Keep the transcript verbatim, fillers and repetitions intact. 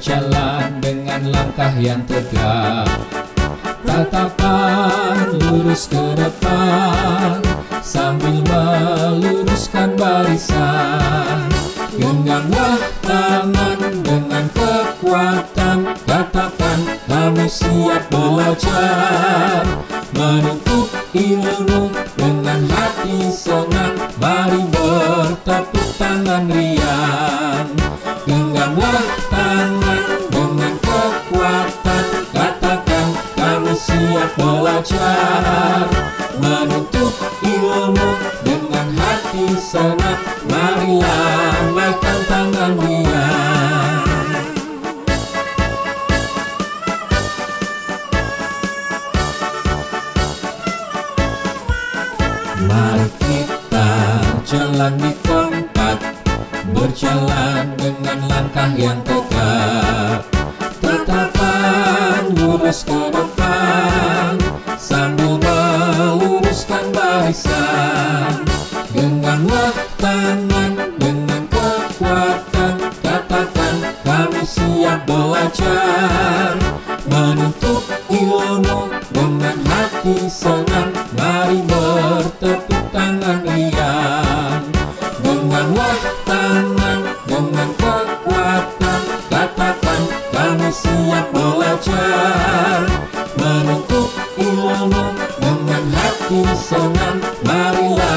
berjalan dengan langkah yang tegak, tatapan lurus ke depan sambil meluruskan barisan. Genggamlah tangan dengan kekuatan, katakan kamu siap belajar, menuntut ilmu dengan hati senang. Mari bertepuk tangan riang. Genggamlah tangan dengan kekuatan, katakan kamu siap belajar, menuntut ilmu dengan hati senang. Mari lambaikan tangan riang. Mari kita jalan di tempat, berjalan dengan langkah yang tegak, tatapan lurus ke depan sambil meluruskan barisan. Genggamlah tangan dengan kekuatan, katakan kami siap belajar, menuntut ilmu dengan hati senang. Mari bertepuk tangan riang. Genggamlah tangan dengan kekuatan, katakan kami siap belajar, menuntut ilmu dengan hati senang. Marilah